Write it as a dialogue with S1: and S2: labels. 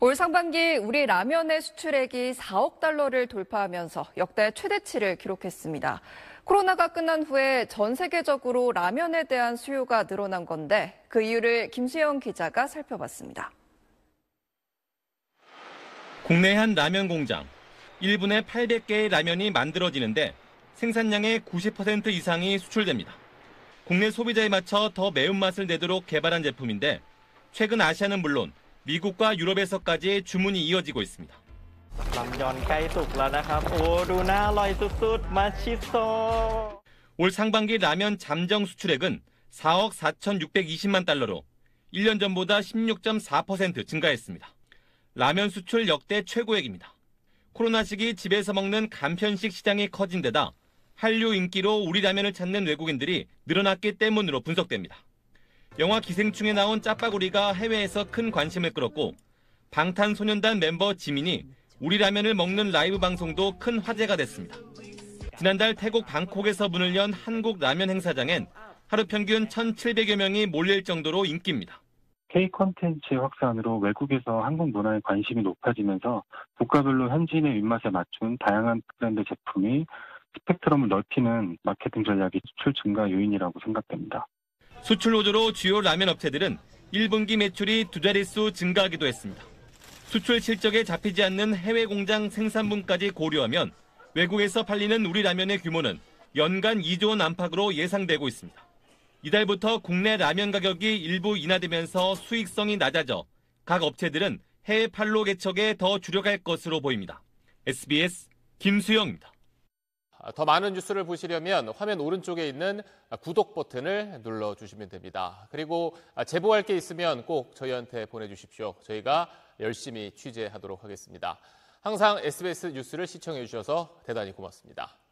S1: 올 상반기 우리 라면의 수출액이 4억 달러를 돌파하면서 역대 최대치를 기록했습니다. 코로나가 끝난 후에 전 세계적으로 라면에 대한 수요가 늘어난 건데 그 이유를 김수영 기자가 살펴봤습니다.
S2: 국내 한 라면 공장. 1분에 800개의 라면이 만들어지는데 생산량의 90% 이상이 수출됩니다. 국내 소비자에 맞춰 더 매운맛을 내도록 개발한 제품인데 최근 아시아는 물론 미국과 유럽에서까지 주문이 이어지고 있습니다. 올 상반기 라면 잠정 수출액은 4억 4,620만 달러로 1년 전보다 16.4% 증가했습니다. 라면 수출 역대 최고액입니다. 코로나 시기 집에서 먹는 간편식 시장이 커진 데다 한류 인기로 우리 라면을 찾는 외국인들이 늘어났기 때문으로 분석됩니다. 영화 기생충에 나온 짜파구리가 해외에서 큰 관심을 끌었고 방탄소년단 멤버 지민이 우리 라면을 먹는 라이브 방송도 큰 화제가 됐습니다. 지난달 태국 방콕에서 문을 연 한국 라면 행사장엔 하루 평균 1,700여 명이 몰릴 정도로 인기입니다.
S3: K 콘텐츠 확산으로 외국에서 한국 문화에 관심이 높아지면서 국가별로 현지인의 입맛에 맞춘 다양한 브랜드 제품이 스펙트럼을 넓히는 마케팅 전략이 수출 증가 요인이라고 생각됩니다.
S2: 수출 호조로 주요 라면 업체들은 1분기 매출이 두 자릿수 증가하기도 했습니다. 수출 실적에 잡히지 않는 해외 공장 생산분까지 고려하면 외국에서 팔리는 우리 라면의 규모는 연간 2조 원 안팎으로 예상되고 있습니다. 이달부터 국내 라면 가격이 일부 인하되면서 수익성이 낮아져 각 업체들은 해외 판로 개척에 더 주력할 것으로 보입니다. SBS 김수영입니다.
S4: 더 많은 뉴스를 보시려면 화면 오른쪽에 있는 구독 버튼을 눌러주시면 됩니다. 그리고 제보할 게 있으면 꼭 저희한테 보내주십시오. 저희가 열심히 취재하도록 하겠습니다. 항상 SBS 뉴스를 시청해 주셔서 대단히 고맙습니다.